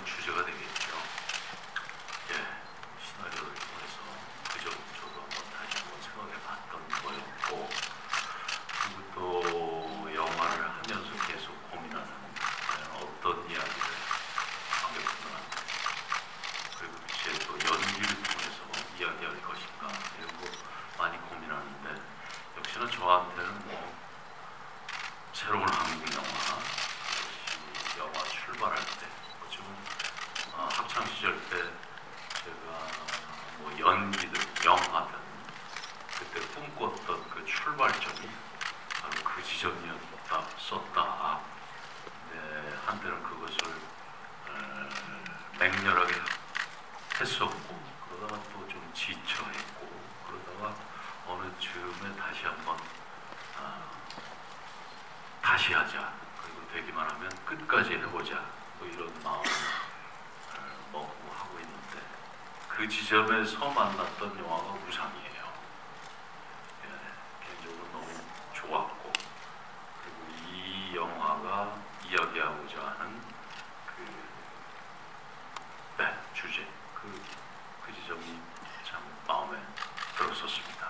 영화의 주제가 되겠죠. 예, 시나리오를 통해서 그 점 저도 한번 다시 한번 생각해 봤던 거였고, 그리고 또 영화를 하면서 계속 고민하는 어떤 이야기를 하겠구나, 그리고 이제 또 연기를 통해서 이야기할 것인가, 이런 거 많이 고민하는데, 역시나 저한테는 뭐 새로운 한국 영화, 영화 출발할 때, 지금 학창 시절 때 제가 뭐 연기든 영화든 그때 꿈꿨던 그 출발점이 바로 그 지점이었다. 네, 한때는 그것을 맹렬하게 했었고, 그러다가 또 좀 지쳐했고, 그러다가 어느 즈음에 다시 한번 다시 하자, 그리고 되기만 하면 끝까지 해보자, 뭐 이런 마음을 먹고 하고 있는데, 그 지점에서 만났던 영화가 우상이에요. 예, 개인적으로 너무 좋았고, 그리고 이 영화가 이야기하고자 하는 주제, 그 지점이 참 마음에 들었었습니다.